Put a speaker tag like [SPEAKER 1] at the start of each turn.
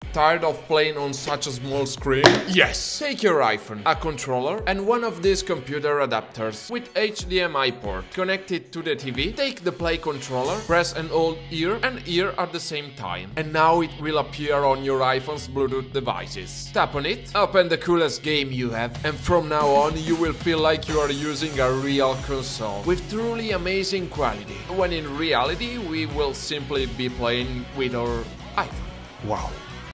[SPEAKER 1] Tired of playing on such a small screen? Yes! Take your iPhone, a controller, and one of these computer adapters with HDMI port. Connect it to the TV, take the Play controller, press and hold here and here at the same time. And now it will appear on your iPhone's Bluetooth devices. Tap on it, open the coolest game you have, and from now on you will feel like you are using a real console with truly amazing quality, when in reality we will simply be playing with our iPhone.
[SPEAKER 2] Wow.